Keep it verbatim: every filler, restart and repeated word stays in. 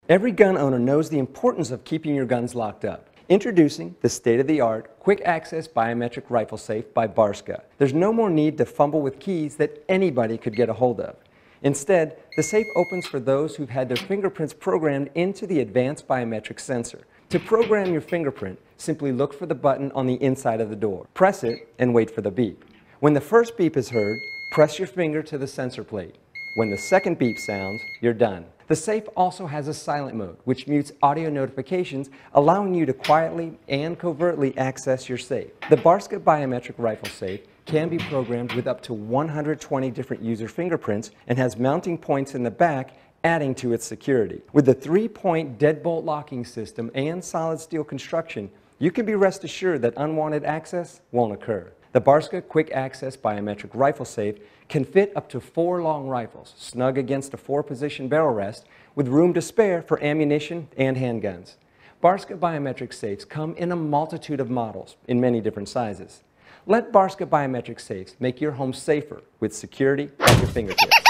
Every gun owner knows the importance of keeping your guns locked up. Introducing the state-of-the-art Quick Access Biometric Rifle Safe by Barska. There's no more need to fumble with keys that anybody could get a hold of. Instead, the safe opens for those who've had their fingerprints programmed into the advanced biometric sensor. To program your fingerprint, simply look for the button on the inside of the door. Press it and wait for the beep. When the first beep is heard, press your finger to the sensor plate. When the second beep sounds, you're done. The safe also has a silent mode, which mutes audio notifications, allowing you to quietly and covertly access your safe. The Barska Biometric Rifle Safe can be programmed with up to one hundred twenty different user fingerprints and has mounting points in the back, adding to its security. With the three-point deadbolt locking system and solid steel construction, you can be rest assured that unwanted access won't occur. The Barska Quick Access Biometric Rifle Safe can fit up to four long rifles, snug against a four-position barrel rest, with room to spare for ammunition and handguns. Barska Biometric Safes come in a multitude of models, in many different sizes. Let Barska Biometric Safes make your home safer with security at your fingertips.